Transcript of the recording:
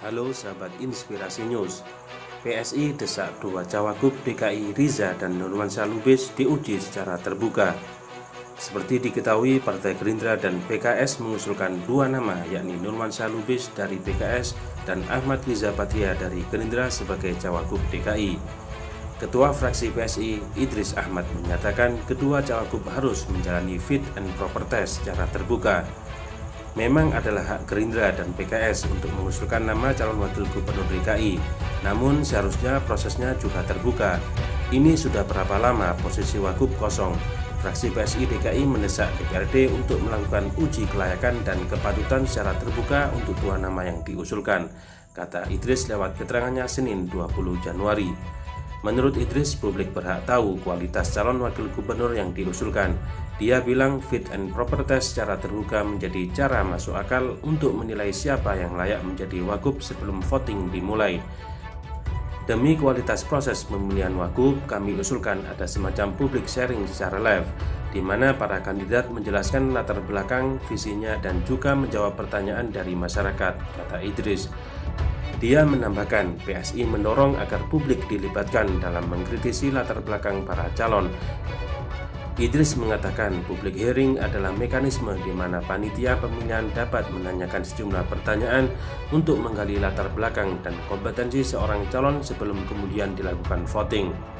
Halo sahabat Inspirasi News. PSI desak dua cawagup DKI Riza dan Nurmansyah Lubis diuji secara terbuka. Seperti diketahui, Partai Gerindra dan PKS mengusulkan dua nama, yakni Nurmansyah Lubis dari PKS dan Ahmad Riza Patria dari Gerindra sebagai cawagup DKI. Ketua fraksi PSI, Idris Ahmad, menyatakan kedua cawagup harus menjalani fit and proper test secara terbuka. Memang adalah hak Gerindra dan PKS untuk mengusulkan nama calon wakil gubernur DKI, namun seharusnya prosesnya juga terbuka. Ini sudah berapa lama posisi wagub kosong? Fraksi PSI DKI mendesak DPRD untuk melakukan uji kelayakan dan kepatutan secara terbuka untuk dua nama yang diusulkan, kata Idris lewat keterangannya Senin 20 Januari. Menurut Idris, publik berhak tahu kualitas calon wakil gubernur yang diusulkan. Dia bilang fit and proper test secara terbuka menjadi cara masuk akal untuk menilai siapa yang layak menjadi wagub sebelum voting dimulai. Demi kualitas proses pemilihan wagub, kami usulkan ada semacam public sharing secara live, di mana para kandidat menjelaskan latar belakang, visinya, dan juga menjawab pertanyaan dari masyarakat, kata Idris. Dia menambahkan, PSI mendorong agar publik dilibatkan dalam mengkritisi latar belakang para calon. Idris mengatakan public hearing adalah mekanisme di mana panitia pemilihan dapat menanyakan sejumlah pertanyaan untuk menggali latar belakang dan kompetensi seorang calon sebelum kemudian dilakukan voting.